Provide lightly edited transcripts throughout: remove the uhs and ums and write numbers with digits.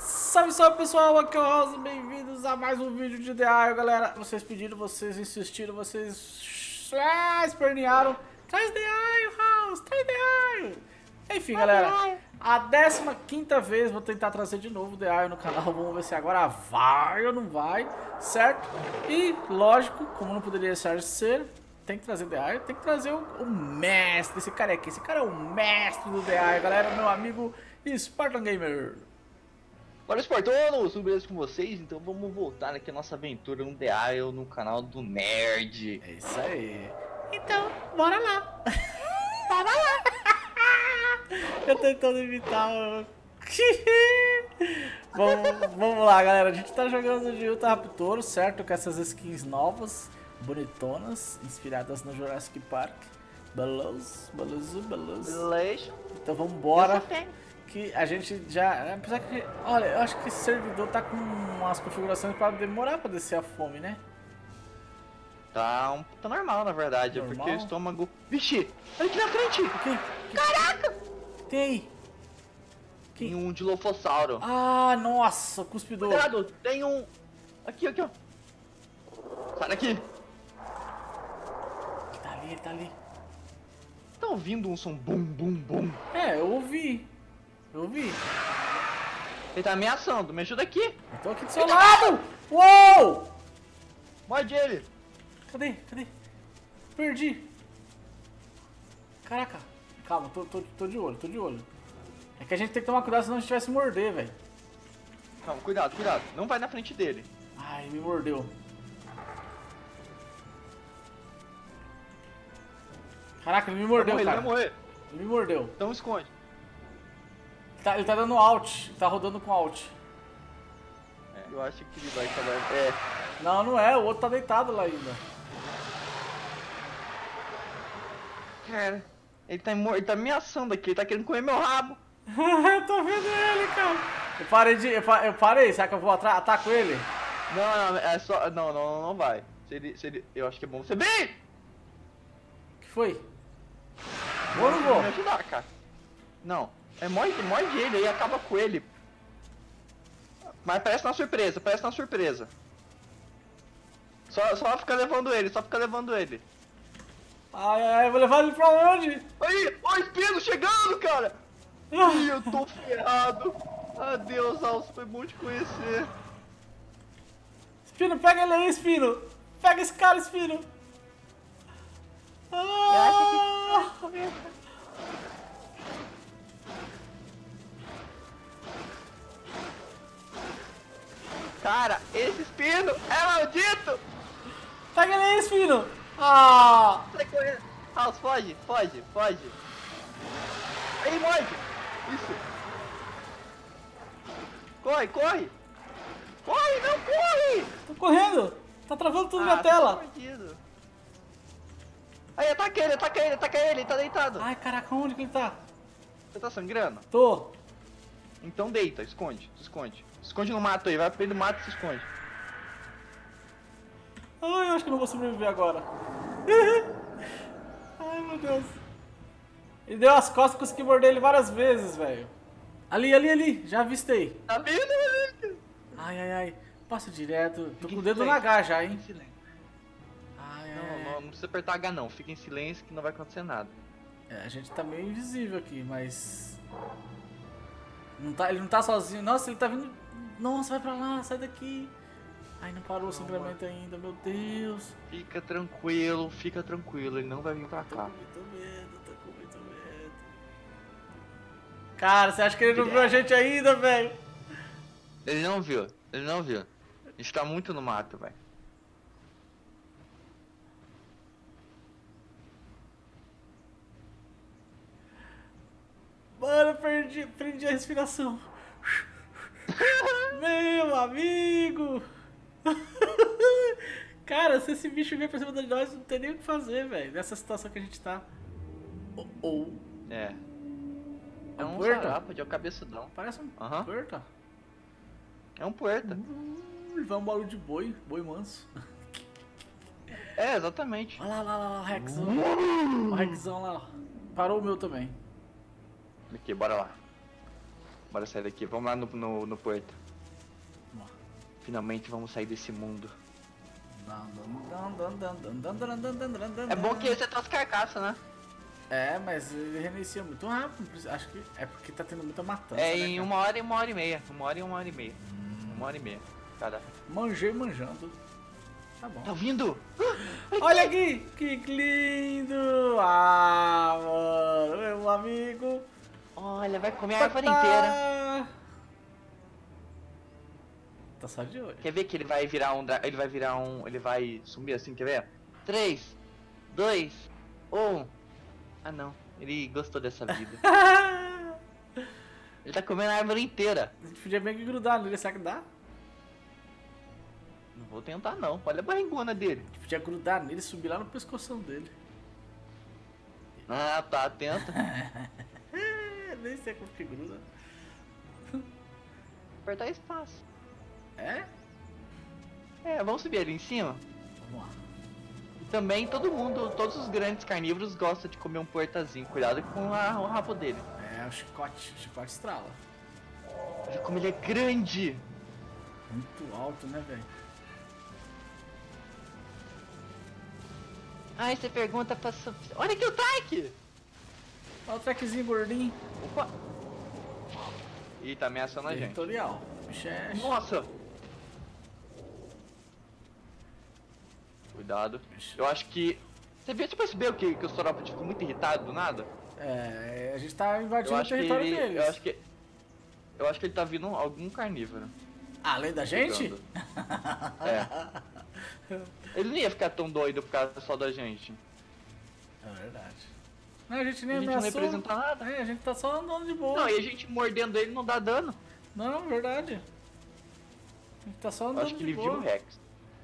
Salve, salve pessoal, aqui é o House, bem-vindos a mais um vídeo de DAI, galera. Vocês pediram, vocês insistiram, vocês espernearam. Traz DAI, House, traz DAI. Enfim, galera, a 15ª vez vou tentar trazer de novo o DAI no canal. Vamos ver se agora vai ou não vai, certo? E, lógico, como não poderia deixar de ser, tem que trazer o DAI, tem que trazer o mestre desse cara aqui. Esse cara é o mestre do DAI, galera, meu amigo Spartan Gamer. Olá, Espartanos, tudo beleza com vocês? Então vamos voltar aqui a nossa aventura no The Isle, no canal do Nerd. É isso aí. Então, bora lá. Bora lá. Eu tentando imitar o... vamos lá, galera. A gente tá jogando de Utah Raptor, certo? Com essas skins novas, bonitonas, inspiradas no Jurassic Park. Beleza. Então vamos embora. Que a gente já... Apesar que... Olha, eu acho que esse servidor tá com umas configurações pra demorar pra descer a fome, né? Tá normal, na verdade. Normal? É porque o estômago... Vixe! Olha aqui na frente! O quê? Caraca! Tem aí? Tem um dilofossauro. Ah, nossa, cuspidor. Cuidado! Tem um... Aqui, ó. Sai daqui! Ele tá ali. Tá ouvindo um som bum, bum, bum? É, eu ouvi. Ele tá ameaçando. Me ajuda aqui! Eu tô aqui do seu lado! Uou! Morde ele! Cadê? Perdi. Caraca. Calma, tô de olho. É que a gente tem que tomar cuidado senão a gente vai se morder, velho. Calma, cuidado. Não vai na frente dele. Ai, me mordeu. Caraca, ele me mordeu, Ele cara. vai morrer. Ele me mordeu. Então esconde. Ele tá dando alt. Tá rodando com alt. Eu acho que ele vai acabar... Não é. O outro tá deitado lá ainda. Cara, ele tá ameaçando aqui, ele tá querendo comer meu rabo. Eu tô vendo ele, cara. Eu parei. Será que eu vou ataco ele? Não, é só... Não vai. Se ele... Eu acho que é bom você... Bem! O que foi? Vou ou não vou? Me ajudar, cara. Não. Morde ele aí, acaba com ele. Mas parece na surpresa. Só fica levando ele, Ai, vou levar ele pra onde? Aí, ó o espino chegando, cara! Ih, eu tô ferrado. Adeus, Alce, foi bom te conhecer. Espino, pega ele aí, Espino. Pega esse cara, Espino. Cara, esse espino é maldito! Pega ele aí, Espino. Ah! Sai correndo! House, foge! Aí, morde! Isso! Corre! Corre, não corre! Tô correndo. Tá travando tudo na tela. Perdido. Aí, ataca ele, tá deitado! Ai, caraca, onde que ele tá? Você tá sangrando? Tô. Então deita, esconde. Esconde no mato aí, vai pro meio do mato e se esconde. Ai, eu acho que eu não vou sobreviver agora. Ai, meu Deus. Ele deu as costas e consegui morder ele várias vezes, velho. Ali. Já avistei. Tá vendo? Ai. Passa direto. Tô com o dedo silêncio. na H já, hein. Não precisa apertar H não, fica em silêncio que não vai acontecer nada. É, a gente tá meio invisível aqui, mas... Ele não tá sozinho. Nossa, ele tá vindo... Nossa, vai pra lá, sai daqui. Ai, não parou o sangramento ainda, meu Deus. Fica tranquilo, ele não vai vir pra cá. Tô com muito medo. Cara, você acha que ele não viu a gente ainda, velho? Ele não viu. A gente tá muito no mato, velho. Mano, eu prendi a respiração. Meu amigo! Cara, se esse bicho vier pra cima de nós, não tem nem o que fazer, velho. Nessa situação que a gente tá. É. É um puerta? sarapa, é o cabeçudão. Parece um Aham. puerta. É um puerta. Vai um barulho de boi manso. É, exatamente. Olha lá, o Rexão. O Rexão lá, ó. Parou o meu também. Aqui, bora lá. Bora sair daqui. Vamos lá no porto. Vamos lá. Finalmente vamos sair desse mundo. É bom que você tá as carcaças, né? É, mas ele reinicia muito rápido. Acho que é porque tá tendo muita matança. É né, em cara? 1 hora e 1 hora e meia. 1 hora e 1 hora e meia. 1 hora e meia. Cada. Manjei manjando. Tá bom. Tá vindo? Olha aqui! Que lindo! Ah, mano, meu amigo. Olha, vai comer a árvore inteira. Tá só de olho. Quer ver que ele vai virar um... Ele vai sumir assim, quer ver? 3, 2, 1... Ah não, ele gostou dessa vida. Ele tá comendo a árvore inteira. A gente podia bem que grudar nele, será que dá? Não vou tentar não, olha a barrigona dele. A gente podia grudar nele e subir lá no pescoção dele. Ah, tá atento. Nem sei como que gruda. Apertar espaço. É? É, vamos subir ali em cima? Vamos lá. E também todos os grandes carnívoros gostam de comer um portazinho. Cuidado com o rabo dele. É, o chicote estrala. Olha como ele é grande. Muito alto, né, velho? Aí você pergunta pra Sofia. Olha aqui o Trike! Olha o trackzinho gordinho. Opa! Ih, tá ameaçando a gente. Territorial. Bicho é... Nossa! Cuidado. Eu acho que... Você percebeu que o Saurópode ficou muito irritado do nada? É, a gente tá Eu invadindo o acho que território ele... deles. Eu acho que ele tá vindo algum carnívoro. Além da gente? Chegando. É. Ele não ia ficar tão doido por causa só da gente. É verdade. Não, a gente nem A gente não ameaçou. representa nada. É, a gente tá só andando de boa. Não, e a gente mordendo ele não dá dano. Não, verdade. A gente tá só Eu andando acho que de ele boa. viu o Rex.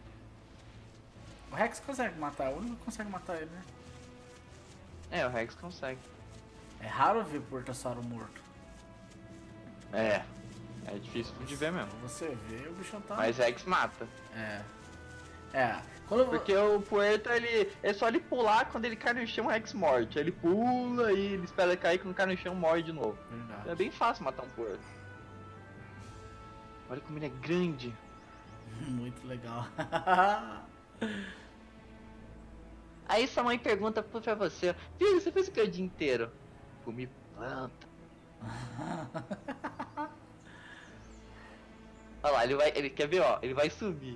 O Rex consegue matar, é o único que consegue matar ele, né? É, o Rex consegue. É raro ver Portasauro morto. É. É difícil de ver mesmo. Você vê, o bichão tá... Mas Rex mata. É. É. Quando... Porque o Puerta, ele é só ele pular, quando ele cai no chão, o Rex morte. Aí ele pula e ele espera cair, quando cai no chão, morre de novo. Verdade. É bem fácil matar um Puerta. Olha como ele é grande. Muito legal. Aí sua mãe pergunta pra você, filho, você fez o que o dia inteiro? Comi planta. Olha lá, ele quer ver, ó, ele vai subir.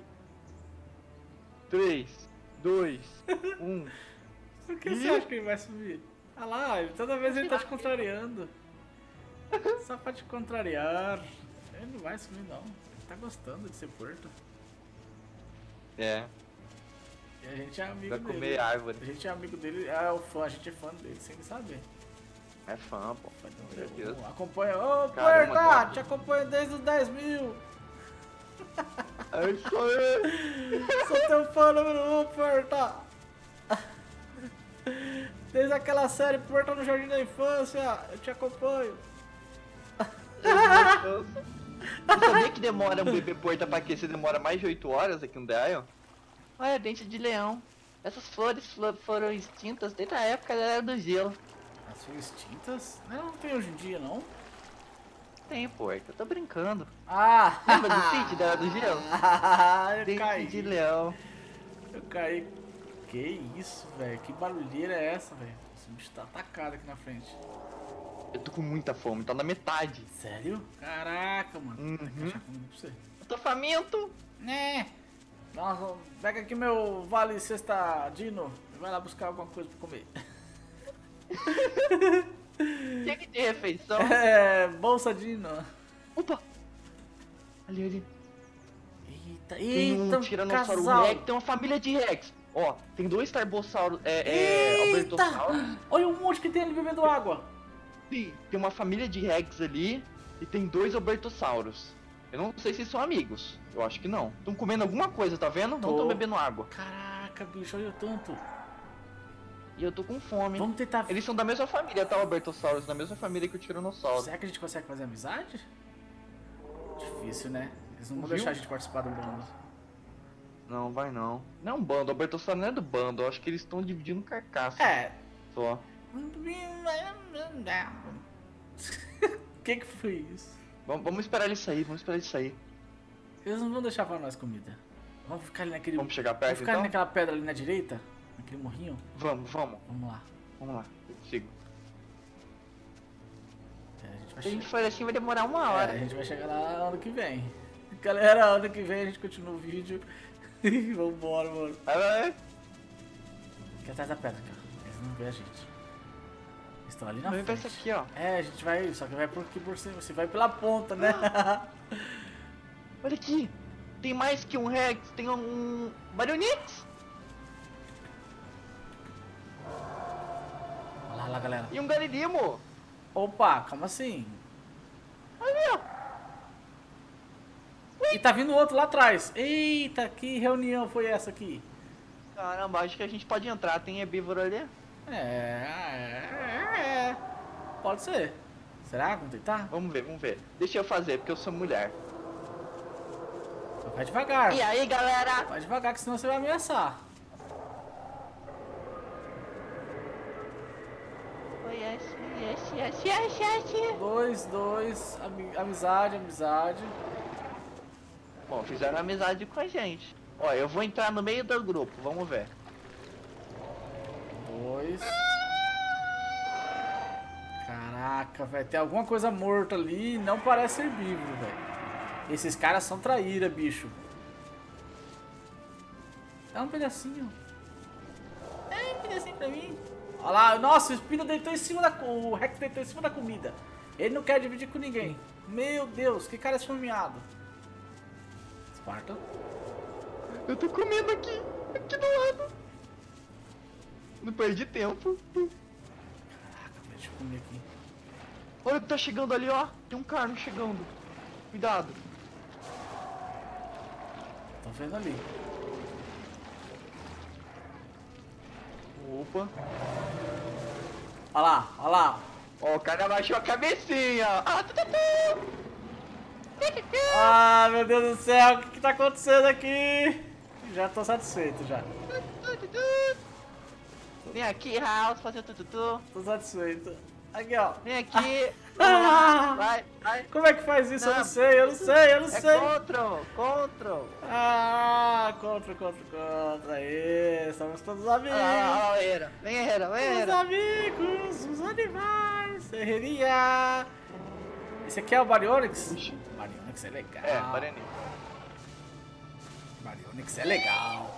3, 2, 1. Por que você acha que ele vai subir? Ah lá, toda vez ele tá te contrariando. Só pra te contrariar. Ele não vai subir não. Ele tá gostando de ser porto. É, E a gente é amigo vai dele. comer árvore. A gente é amigo dele, é o fã, a gente é fã dele, sem ele saber. É fã, pô. Meu Deus. Acompanha, ô Caramba, Puerta, cara. te acompanho desde os 10 mil. É isso aí. Sou teu fã número 1, Puerta. Desde aquela série Puerta no Jardim da Infância, eu te acompanho. Você sabia que demora um bebê porta pra aquecer? Demora mais de 8 horas aqui no The Isle? Olha, dente de leão. Essas flores foram extintas desde a época da Era do Gelo. As foram extintas? Não tem hoje em dia, não. Tem, porta, eu tô brincando. Ah! Lembra do sítio da Era do Gelo? Eu Dente caí. de leão. Eu caí. Que isso, velho? Que barulheira é essa, velho? Esse bicho tá atacado aqui na frente. Eu tô com muita fome, tá na metade. Sério? Caraca, mano. Tem que Uhum. achar comida pra você. Eu tô faminto. Né? Nossa, pega aqui meu vale cestadino e vai lá buscar alguma coisa pra comer. Tinha que ter refeição. É, bolsa Dino. Opa! Ali. Eita, Tem um eita, tiranossauro casal. Rex, tem uma família de Rex. Ó, tem 2 Tarbossauros, Eita! Albertossauros. Olha o monte que tem ali bebendo água. Tem uma família de Rex ali e tem 2 Albertossauros. Eu não sei se são amigos. Eu acho que não. Estão comendo alguma coisa, tá vendo? Não Tô. estão bebendo água. Caraca, bicho, olha o tanto. E eu tô com fome. Vamos tentar... Eles são da mesma família, tá? O Albertossauros, da mesma família que o Tiranossauro. Será que a gente consegue fazer amizade? Difícil, né? Eles não vão Viu? deixar a gente participar do bando. Não, vai não. Não é um bando, o Albertossauro não é do bando. Eu acho que eles estão dividindo carcaça. É. Só. que foi isso? Vamos esperar ele sair, vamos esperar ele sair. Eles não vão deixar pra nós comida. Vamos ficar ali naquele... Vamos chegar perto, Vamos ficar então? ali naquela pedra ali na direita? Naquele morrinho? Vamos. Vamos lá. Vamos lá, eu sigo. É, a gente vai Se a gente chegar... for assim vai demorar uma hora. a gente vai chegar lá ano que vem. Galera, ano que vem a gente continua o vídeo. Vambora, mano. Vai. Aqui atrás da pedra, cara. Eles não vêem a gente. Eles estão ali na Vem pra frente. esse aqui, ó. É, a gente vai... Só que vai por aqui por cima. Você vai pela ponta, né? Olha aqui. Tem mais que um Rex, tem um Baryonyx Olha lá, galera. e um Garurumor. Opa, calma assim. Olha, E tá vindo outro lá atrás. Eita, que reunião foi essa aqui? caramba, acho que a gente pode entrar. Tem herbívoro ali? Pode ser. Será? Vamos tentar? Vamos ver. Deixa eu fazer, porque eu sou mulher. Só vai devagar. E aí, galera? Vai devagar, que senão você vai ameaçar. Yes. 2, amizade. Bom, fizeram amizade com a gente. Ó, eu vou entrar no meio do grupo, vamos ver. 2. Caraca, velho. Tem alguma coisa morta ali e não parece herbívoro, velho. Esses caras são traíra, bicho. Dá um pedacinho. Um pedacinho pra mim. Olha lá, nossa, o Espino deitou em cima da... O Rex deitou em cima da comida. Ele não quer dividir com ninguém. Meu Deus, que cara esfomeado. Esparta. Eu tô comendo aqui do lado. Não perdi tempo. Caraca, deixa eu comer aqui. Olha o que tá chegando ali, ó. Tem um carno chegando. Cuidado. Tô vendo ali. Opa. Olha lá. Ó, o cara abaixou a cabecinha. Ah, meu Deus do céu, o que tá acontecendo aqui? Já tô satisfeito, já. Vem aqui, House, fazer o tututu. Tô satisfeito. Aqui, ó. Vem aqui. Vai. Como é que faz isso? Eu não sei. É control. Ah, contra. Aí, somos todos amigos. Olha lá, Herreira. Vem, Herreira. Os amigos, os animais, herreria. Esse aqui é o Baryonyx? Baryonyx é legal. É, Baryonyx. Baryonyx é legal.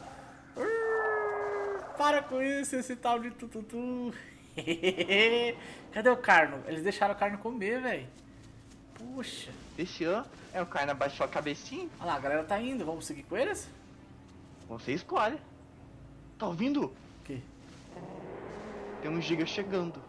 Para com isso, esse tal de tututu. Cadê o carno? Eles deixaram o carno comer, velho. Puxa. Deixou. É, o carno abaixou a cabecinha. Olha lá, a galera tá indo. Vamos seguir com eles? Você escolhe. Tá ouvindo? O quê? Tem um giga chegando.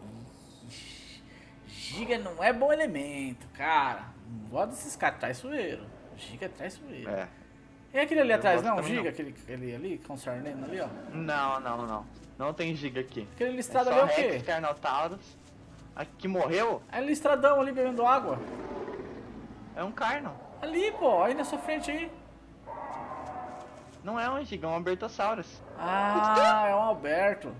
Giga não é bom elemento, cara. Não gosto desses caras traiçoeiros. Giga é traiçoeiro. É. E aquele ali Eu atrás, gosto não? também Giga, não. aquele ali, concernendo ali, ó. Não. Não tem giga aqui. Aquele É listrado só ali é o Rex, quê? Carnotaurus. Aqui morreu É listradão ali bebendo água. é um carno. Ali, pô, aí na sua frente aí. Não é um giga, é um Albertosaurus. Ah, é um Alberto.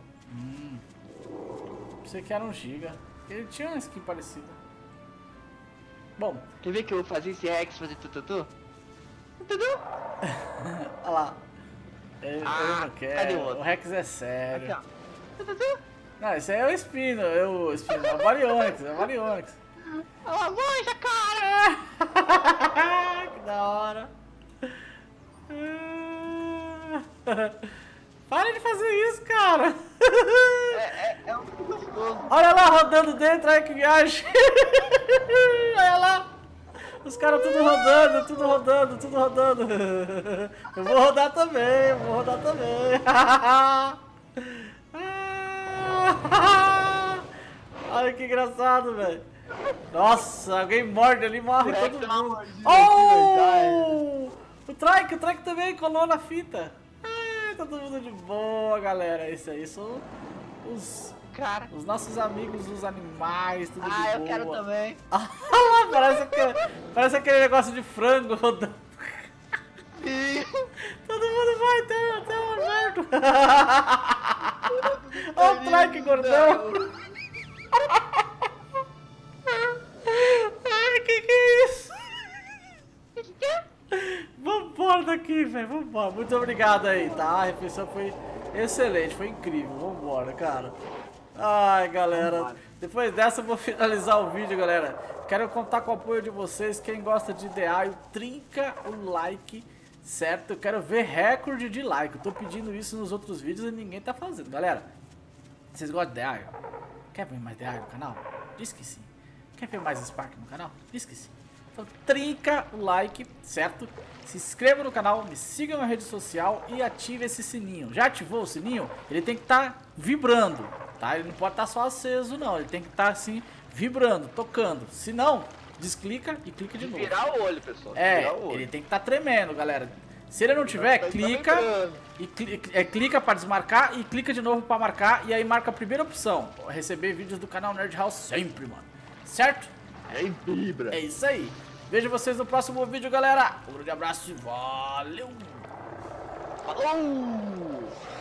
Pensei que era um Giga. Ele tinha uma skin parecida. Bom, Quer ver que eu vou fazer esse Rex fazer tututu? Tututu? olha lá. Eu não cadê quero. o outro? O Rex é sério. Aqui, ó. Tututu? Não, esse aí é o Espino. É o Baryonyx. É o Baryonyx. Ó, a mancha, cara! Que da hora. Para de fazer isso, cara. É um gostoso. Olha lá, rodando dentro, olha que viagem. Olha lá. Os caras tudo rodando. Eu vou rodar também, Olha que engraçado, velho. Nossa, alguém morde ali, morre Rex todo é uma mundo. mordida Oh! O Trike também colou na fita. Todo mundo de boa, galera. Esse aí são os nossos amigos, os animais, tudo de boa. Eu quero também. parece aquele negócio de frango rodando. Sim. Todo mundo vai até o Alberto. Olha o Trike gordão. merda aqui, velho. Vambora. Muito obrigado aí, tá? A refeição foi excelente, foi incrível. Vambora, cara. Ai, galera. Depois dessa eu vou finalizar o vídeo, galera. Quero contar com o apoio de vocês. Quem gosta de Deaio, trinca o like, certo? Eu quero ver recorde de like. Eu tô pedindo isso nos outros vídeos e ninguém tá fazendo. Galera, vocês gostam de Deaio? Quer ver mais Deaio no canal? Diz que sim. Quer ver mais Spark no canal? Diz que sim. Então trinca o like, certo? Se inscreva no canal, me siga na rede social e ative esse sininho. Já ativou o sininho? Ele tem que estar vibrando, tá? Ele não pode estar só aceso não, ele tem que estar assim, vibrando, tocando. Se não, desclica e clica de novo. Virar o olho, pessoal. É, ele tem que estar tremendo, galera. Se ele não tiver, clica e clica para desmarcar e clica de novo para marcar e aí marca a primeira opção. Receber vídeos do canal Nerd House sempre, mano. Certo? É vibra. É isso aí. Vejo vocês no próximo vídeo, galera. Um grande abraço e valeu! Falou!